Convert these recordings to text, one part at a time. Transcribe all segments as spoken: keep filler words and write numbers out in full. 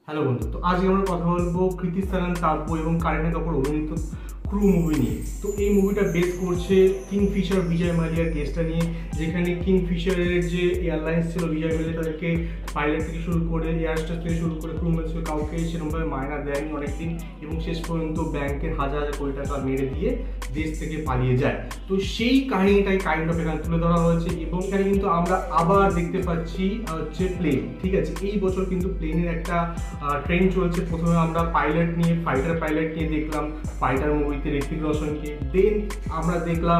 Hello বন্ধু, তো আজকে আমরা কথা বলবো কৃতি সানন, তাব্বু এবং কারিনা কাপুর অভিনীত ক্রু মুভি নিয়ে। তো এই মুভিটা বেস করছে কিংফিশার বিজয় মালিয়ার কেসটা নিয়ে, যেখানে কিংফিশারের যে এয়ারলাইন্স ছিল বিজয় মালিয়া তাদেরকে পাইলট থেকে শুরু করে এয়ার স্টাফ থেকে শুরু করে ক্রু মেম্বার্স কাউকে সেরকমভাবে মায়না দেয়নি অনেকদিন, এবং শেষ পর্যন্ত ব্যাংকের হাজার হাজার কোটি টাকা মেরে দিয়ে দেশ থেকে পালিয়ে যায়। তো সেই কাহিনীটাই কাইন্ড অফ এখানে তুলে ধরা হয়েছে, এবং এখানে কিন্তু আমরা আবার দেখতে পাচ্ছি হচ্ছে প্লেন। ঠিক আছে, এই বছর কিন্তু প্লেনের একটা ট্রেন্ড চলছে। প্রথমে আমরা পাইলট নিয়ে ফাইটার পাইলট নিয়ে দেখলাম ফাইটার মুভিতে ঋত্বিক রোশনকে, দেন আমরা দেখলাম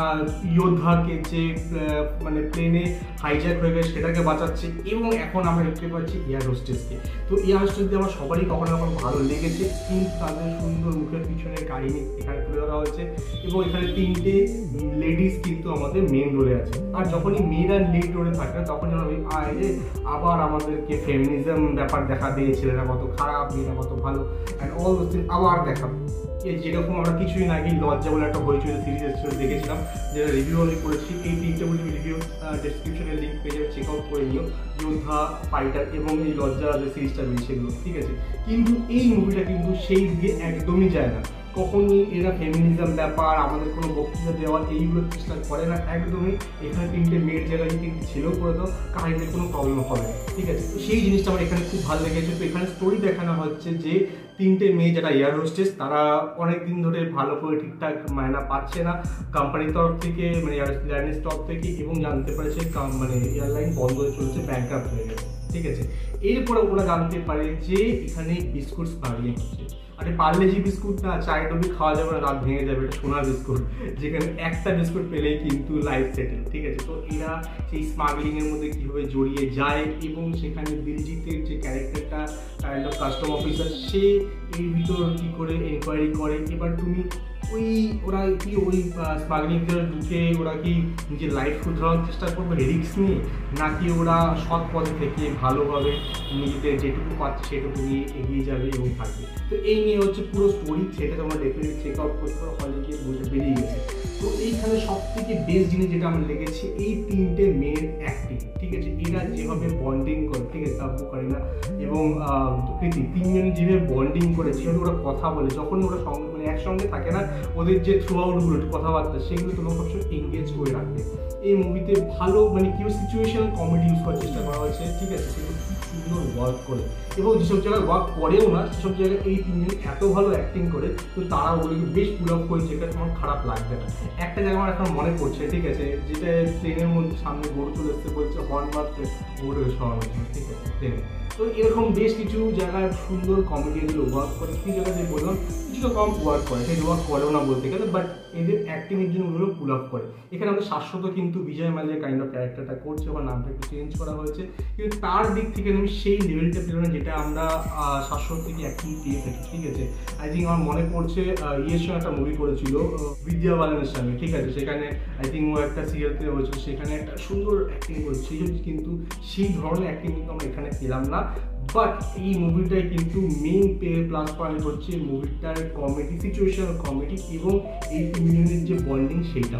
যোদ্ধাকে যে মানে প্লেনে হাইজ্যাক হয়ে গেছে সেটাকে বাঁচাচ্ছে, এবং এখন আমরা দেখতে পাচ্ছি এয়ার হোস্টেসকে। তো এয়ার হোস্টেস দিয়ে আমার সবারই কখনো কখনো ভালো লেগেছে, কিন্তু তাদের সুন্দর মুখের পিছনে কাহিনী এখানে তুলে ধরা হয়েছে, এবং এখানে তিনটে লেডিস কিন্তু আমাদের মেন রোলে আছে। আর যখনই মেয়েরা লিড রোলে থাকে না, তখন যেন আয় যে আবার আমাদেরকে ফেমিনিজম ব্যাপার দেখা দিয়ে ছেলেরা কত খারাপ মেয়েরা কত ভালো অ্যান্ড অল দোজ থিং আবার দেখা। যেরকম আমরা কিছুদিন আগে লজ্জা বলে একটা বই চলে সিরিজ দেখেছিলাম, যেটা রিভিউ আমি করেছি। এই তিনটে বই রিভিউ ডেসক্রিপশনের লিঙ্ক পেয়ে যাবে, চেক আউট করে নিও। যোদ্ধা, ফাইটার এবং এই লজ্জা যে সিরিজটা রয়েছে এগুলো, ঠিক আছে। কিন্তু এই মুভিটা কিন্তু সেই দিকে একদমই যায় না, কখনই এরা ফেমিনিজম ব্যাপার আমাদের কোনো বক্তৃতা দেওয়া এইগুলো চেষ্টা করে না একদমই। এখানে তিনটে মেয়ের জায়গায় তিনটে ছেলেও করে দাও, কাহিনীতে কোনো প্রবলেম হবে না, ঠিক আছে। তো সেই জিনিসটা আমার এখানে খুব ভালো লেগেছে। তো এখানে স্টোরি দেখানো হচ্ছে যে তিনটে মেয়ে যারা এয়ার হোস্টেস, তারা অনেক দিন ধরে ভালো করে ঠিকঠাক মায়না পাচ্ছে না কোম্পানির তরফ থেকে, মানে এয়ারলাইন্সের তরফ থেকে, এবং জানতে পারছে মানে এয়ারলাইন বন্ধ হয়ে চলছে, ব্যাংকরাপ্ট হয়ে গেছে, ঠিক আছে। এরপরে ওরা জানতে পারে যে এখানে বিস্কুট স্মাগলিং হচ্ছে। আরে পার্লেজি বিস্কুট না, চায় ডবি খাওয়া যাবে না, রাত ভেঙে যাবে, এটা সোনার বিস্কুট, যেখানে একটা বিস্কুট পেলেই কিন্তু লাইফ সেটেল, ঠিক আছে। তো এরা সেই স্মাগলিং এর মধ্যে কিভাবে জড়িয়ে যায়, এবং সেখানে দিলজিতের যে ক্যারেক্টারটা কাইন্ড অফ কাস্টম অফিসার, সে এর ভিতর কি করে এনকোয়ারি করে। এবার তুমি ওই ওরা কি ওই স্মাগলিং ভিতরে ঢুকে ওরা কি নিজের লাইফ শুধরানোর চেষ্টা করবে রিস্ক নিয়ে, নাকি ওরা সৎ পথে থেকে ভালোভাবে নিজেদের যেটুকু পাচ্ছে সেটুকু নিয়ে এগিয়ে যাবে এবং থাকবে। তো এই নিয়ে হচ্ছে পুরো স্টোরি, সেটা তোমরা ডেফিনেটলি চেক আউট করতে পারো, হলে গিয়ে বইটা বেরিয়ে গেছে। তো এইখানে সব থেকে বেস্ট জিনিস যেটা আমার লেগেছে এই তিনটে মেয়ের অ্যাক্টিং, ঠিক আছে। এরা যেভাবে বন্ডিং করে, ঠিক আছে, তাব্বু, কারিনা এবং কৃতি, তিনজনে যেভাবে বন্ডিং করে, যেভাবে ওরা কথা বলে, যখনই ওরা সঙ্গে মানে একসঙ্গে থাকে না, ওদের যে থ্রু আউটগুলো কথাবার্তা সেগুলো তোমার সবসময় এনগেজ করে রাখবে। এই মুভিতে ভালো মানে কেউ সিচুয়েশনাল কমেডি ইউজ করার চেষ্টা করা হয়েছে, ঠিক আছে, সেগুলো খুব সুন্দর ওয়ার্ক করে, এবং যেসব জায়গায় ওয়ার্ক করেও না সেসব জায়গায় এই তিনজন এত ভালো অ্যাক্টিং করে, তো তারা ওগুলোকে বেশ পুল আপ করে, যেটা তোমার খারাপ লাগবে না। একটা জায়গা আমার এখন মনে পড়ছে, ঠিক আছে, যেটা ট্রেনের মধ্যে সামনে গরু চলে আসতে বলছে হর্ন মারতে, গরুটাকে সরানো, ঠিক আছে, ট্রেনে। তো এরকম বেশ কিছু জায়গায় সুন্দর কমেডিয়ানগুলো ওয়ার্ক করে, কিছু জায়গায় যে বললাম কিছুটা কম ওয়ার্ক করে, সেই ওয়ার্ক করেও না বলতে গেলে, বাট এদের অ্যাক্টিংয়ের জন্য ওগুলো পুল আপ করে। এখানে আমাদের শাশ্বত কিন্তু বিজয় মালিয়া কাইন্ড অফ ক্যারেক্টারটা করছে, ওর নামটা একটু চেঞ্জ করা হয়েছে, কিন্তু তার দিক থেকে আমি সেই লেভেলটা পেল না যেটা আমরা শাশ্বত থেকে অ্যাক্টিং পেয়ে থাকি, ঠিক আছে। আই থিঙ্ক আমার মনে পড়ছে ইয়ের সঙ্গে একটা মুভি করেছিল বিদ্যা বালানের সঙ্গে, ঠিক আছে, সেখানে আই থিঙ্ক ও একটা সিরিয়ালতে হয়েছিল, সেখানে একটা সুন্দর অ্যাক্টিং করেছে, কিন্তু সেই ধরনের অ্যাক্টিং কিন্তু আমরা এখানে পেলাম না। বাট এই মুভিটায় কিন্তু মেইন প্লাস পয়েন্ট হচ্ছে মুভিটার কমেডি, সিচুয়েশনাল কমেডি, এবং এই তিনজনের যে বন্ডিং সেইটা,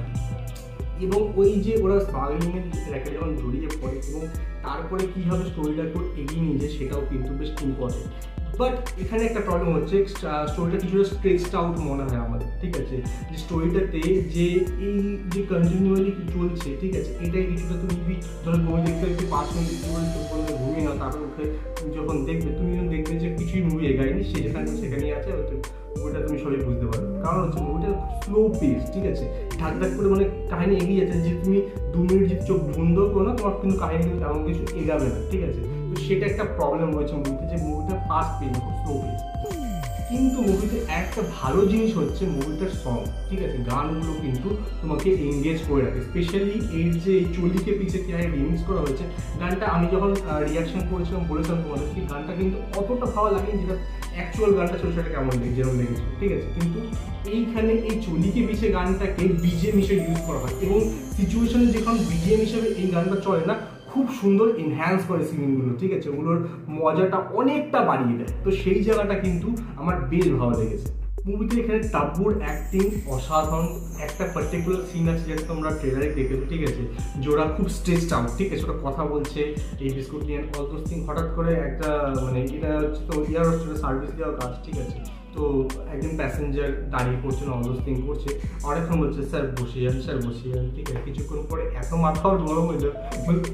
এবং ওই যে ওরা স্মাগলিংয়ের র্যাকে যখন জড়িয়ে পড়ে এবং তারপরে কীভাবে স্টোরিটাকে এগিয়ে নিয়ে যায় সেটাও কিন্তু বেশ ইম্পর্টেন্ট। বাট এখানে একটা প্রবলেম হচ্ছে, স্টোরিটা কিছুটা স্ট্রেচড আউট মনে হয় আমাদের, ঠিক আছে। যে স্টোরিটাতে যে এই যে কন্টিনিউয়ালি চলছে, ঠিক আছে, এটাই কিছুটা তুমি ধরো মুভি দেখতে দেখতে পাঁচ মিনিট বলতে ঘুমিয়ে নাও, তারপর উঠে যখন দেখবে তুমি যখন দেখবে যে কিছুই মুভি এগায়নি, সে যেখানে সেখানেই আছে, হয়তো মুভিটা তুমি সবাই বুঝতে পারবে। কারণ হচ্ছে মুভিটা স্লো পেস, ঠিক আছে, ঢাক ঢাক করে মানে কাহিনী এগিয়ে যাচ্ছে, যে তুমি দু মিনিট যদি চোখ বন্ধ করো না, তোমার কিন্তু কাহিনী কিন্তু তেমন কিছু এগাবে না, ঠিক আছে। তো সেটা একটা প্রবলেম রয়েছে মুভিতে, যে মুভিটা ফাস্ট পেজ খুব স্লো পেজ। কিন্তু মুভিতে একটা ভালো জিনিস হচ্ছে মুভিটার সং, ঠিক আছে, গানগুলো কিন্তু তোমাকে এনগেজ করে রাখে। স্পেশালি এর যে এই চলিকে পিছে কে রিমিক্স করা হয়েছে গানটা, আমি যখন রিয়াকশন করেছিলাম বলেছিলাম তোমাদের কি গানটা কিন্তু অতটা ভালো লাগেনি যেটা অ্যাকচুয়াল গানটা ছিল সেটা কেমন লেগে যেরকম লেগেছিল, ঠিক আছে। কিন্তু এইখানে এই চলিকে পিছে গানটাকে বিজিএম হিসেবে ইউজ করা হয়, এবং সিচুয়েশনে যখন বিজিএম হিসেবে এই গানটা চলে না, খুব সুন্দর এনহ্যান্স করে সিনগুলো, ঠিক আছে, ওগুলোর মজাটা অনেকটা বাড়িয়ে দেয়। তো সেই জায়গাটা কিন্তু আমার বেশ ভালো লেগেছে। মুভিতে এখানে তাব্বুর অ্যাক্টিং অসাধারণ। একটা পার্টিকুলার সিন আছে যেটা তোমরা ট্রেলারে দেখেছো, ঠিক আছে, জোড়া খুব স্ট্রেসড আউট, ঠিক আছে, ওরা কথা বলছে এই বিস্কুট নিয়ে অল দোজ থিং, হঠাৎ করে একটা মানে এটা হচ্ছে তো এয়ার হোস্টেসের সার্ভিস দেওয়ার কাজ, ঠিক আছে, তো একজন প্যাসেঞ্জার দাঁড়িয়ে পড়ছে অল দোজ থিং করছে, অনেকক্ষণ বলছে স্যার বসে যান স্যার বসে যান, ঠিক আছে, কিছুক্ষণ পরে এত মাথা ওর গরম হয়ে যায়,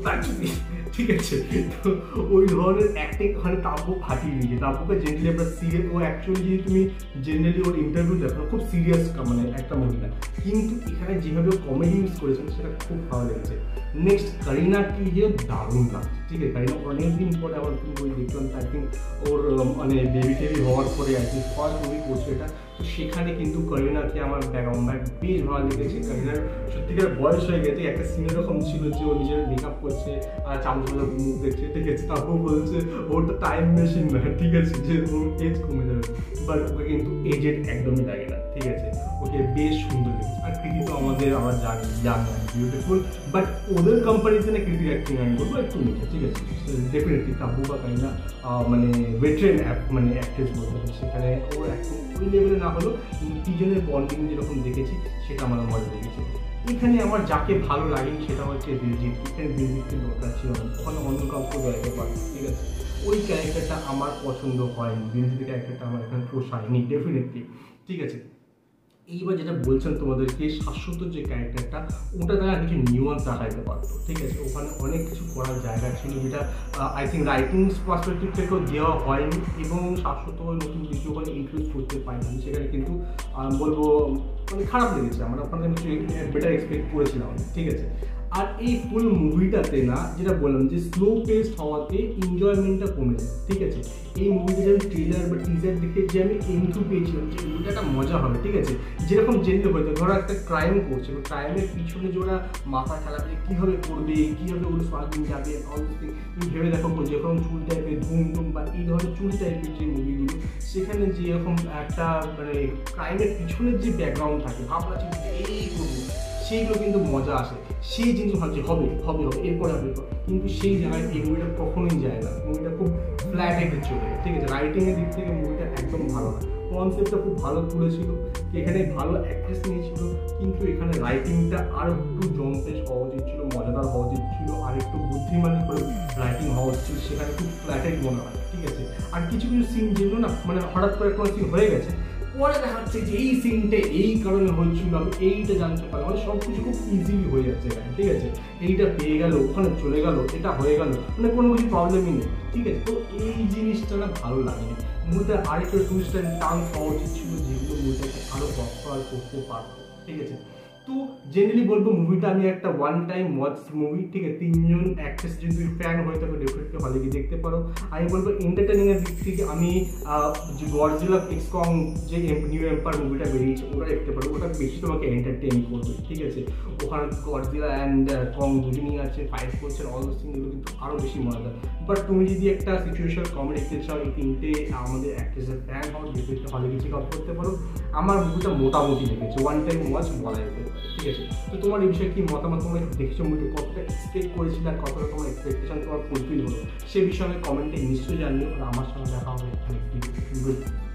ঠিক আছে, তো ওই ধরনের অ্যাক্টিং ওখানে তাব্বু ফাটিয়ে দিয়েছে। তাব্বুকে জেনারেলি আমরা সিরিয়াস, ও অ্যাকচুয়ালি যদি তুমি জেনারেলি ওর ইন্টারভিউ দেখো খুব সিরিয়াস মানে একটা মহিলা, কিন্তু এখানে যেভাবে কমেডি ইউজ করেছেন সেটা খুব ভালো লেগেছে। নেক্সট করিনাকে যে দারুণ লাগছে, ঠিক আছে, করিনা অনেকদিন পরে আমার তুমি বই দেখলাম, আই থিঙ্ক ওর মানে বেবি টেবি হওয়ার পরে আই থিঙ্ক ফার্স্ট মুভি করছে এটা, তো সেখানে কিন্তু করিনাকে আমার ব্যাকগ্রাউন্ড বেশ ভালো লেগেছে। করিনার সত্যিকার বয়স হয়ে গেছে, একটা সিন এরকম ছিল যে ও নিজের মেকআপ করছে আর চামচ মুখ দেখছে, ঠিক আছে, তারপর বলছে ওর তো টাইম মেশিন না, ঠিক আছে, যে ওর এজ কমে যাবে, বাট ওকে কিন্তু এজেড একদমই লাগে না, ঠিক আছে, ওকে বেশ সুন্দর লেগেছে। আর কৃতি তো আমাদের আমার জানি ইয়াং অ্যান্ড বিউটিফুল, বাট ওদের কম্পারিজনে কৃতির অ্যাক্টিং আমি বলবো একটু নিচে, ঠিক আছে, ডেফিনেটলি তাব্বু বা করিনা মানে ভেটারেন মানে অ্যাক্ট্রেস বলতে হবে, সেখানে ওর অ্যাক্টিং ওই লেভেলে না হলো কিন্তু তিনজনের বন্ডিং যেরকম দেখেছি সেটা আমার মজা লেগেছে। এখানে আমার যাকে ভালো লাগেনি সেটা হচ্ছে দিলজিৎ, এখানে দিলজিৎকে দরকার ছিল না, ওখানে অন্য কাউকে দরকার পারে, ঠিক আছে, ওই ক্যারেক্টারটা আমার পছন্দ হয়নি, দিলজিৎ ক্যারেক্টারটা আমার এখানে পোষায়নি ডেফিনেটলি, ঠিক আছে। এইবার যেটা বলছেন তোমাদেরকে শাশ্বত যে ক্যারেক্টারটা ওটা তারা কিছু নিউয়ান্স দেখাইতে পারতো, ঠিক আছে, ওখানে অনেক কিছু করার জায়গা ছিল যেটা আই থিঙ্ক রাইটিং পার্সপেক্টিভ থেকেও দেওয়া হয়নি, এবং শাশ্বত নতুন কিছু ওখানে ইনক্লুড করতে পারিনি, সেখানে কিন্তু বলবো মানে খারাপ লেগেছে, আমরা ওখানে কিছু বেটার এক্সপেক্ট করেছিলাম, ঠিক আছে। আর এই ফুল মুভিটাতে না যেটা বললাম যে স্লো পেস্ট হওয়াতে এনজয়মেন্টটা কমে যায়, ঠিক আছে, এই মুভিতে যে আমি ট্রেলার বা টিজার দেখে যে আমি এন্ট্রু পেয়েছিলাম যে মুভিটা একটা মজা হবে, ঠিক আছে, যেরকম জেনে হয়তো ধরো একটা ক্রাইম করছে, ক্রাইমের পিছনে যে ওরা মাথা খেলাবে কীভাবে করবে, কীভাবে ওর সারাদিন যাবে, তুমি ভেবে দেখো যেরকম চুল টাইপের ধুম ধুম বা এই ধরনের চুল টাইপের যে মুভিগুলো, সেখানে যে এরকম একটা মানে ক্রাইমের পিছনের যে ব্যাকগ্রাউন্ড থাকে ভাবনা চিন্তা এই করবো, সেইগুলো কিন্তু মজা আসে, সেই জিনিস ভাবছি হবে হবে হবে এরপরে হবে, কিন্তু সেই জায়গায় এই মুভিটা কখনোই যায় না, মুভিটা খুব ফ্ল্যাট এগিয়ে চলে যায়, ঠিক আছে, রাইটিংয়ের দিক থেকে মুভিটা একদম ভালো না, কনসেপ্টটা খুব ভালো তুলেছিল, এখানে ভালো অ্যাক্ট্রেস নিয়েছিল, কিন্তু এখানে রাইটিংটা আর একটু জমতে হওয়া উচিত ছিল, মজাদার হওয়া উচিত ছিল, আর একটু বুদ্ধিমানি করে রাইটিং হওয়া উচিত ছিল, সেখানে খুব ফ্ল্যাটেড মনে হয়, ঠিক আছে। আর কিছু কিছু সিন যেগুলো না মানে হঠাৎ করে কোনো সিন হয়ে গেছে, পরে দেখাচ্ছে যে এই সিনটা এই কারণে হয়েছিল, আমি এইটা জানতে পারলাম, মানে সব কিছু খুব ইজিলি হয়ে যাচ্ছে এখানে, ঠিক আছে, এইটা পেয়ে গেল ওখানে চলে গেল এটা হয়ে গেল, মানে কোনো কিছু প্রবলেমই নেই, ঠিক আছে, তো এই জিনিসটা না ভালো লাগেনি। মুভিটা আরেকটা টুইস্ট অ্যান্ড টার্ন হওয়া উচিত ছিল, যেগুলো মুভিটাকে আরও প্রপার করতে পারতো, ঠিক আছে। তো জেনারেলি বলবো মুভিটা আমি একটা ওয়ান টাইম ওয়াচ মুভি, ঠিক আছে, তিনজন অ্যাক্ট্রেস যদি তুমি ফ্যান হয়ে থাকো ডেফিনেটলি হলে গিয়ে দেখতে পারো। আমি বলবো এন্টারটেনিংয়ের দিক থেকে আমি যে গডজিলা এক্স কং যে নিউ এম্পায়ার মুভিটা বেরিয়েছে ওটা দেখতে পারো, ওটা বেশি তোমাকে এন্টারটেইন করবে, ঠিক আছে, ওখানে গডজিলা অ্যান্ড কং দুজনই আছে, ফাইট করছে, অল দোজ থিংগুলো কিন্তু আরও বেশি মজা। বাট তুমি যদি একটা সিচুয়েশন কমেডি দেখতে চাও, এই তিনটে আমাদের অ্যাক্ট্রেসের ফ্যান হও ডেফিনেটলি হলে গিয়ে চেক আউট করতে পারো। আমার মুভিটা মোটামুটি লেগেছে, ওয়ান টাইম ওয়াচ বলা যেতে পারে, ঠিক আছে। তো তোমার এই বিষয়ে কি মতামত, তোমরা দেখেছো মুভিটা কতটা এক্সপেক্ট করেছিলে আর কতটা তোমার এক্সপেকটেশন তোমার ফুলফিল হলো সে বিষয়ে কমেন্টে নিশ্চয়ই জানিও। আর আমার সঙ্গে দেখা হবে নেক্সট ভিডিও।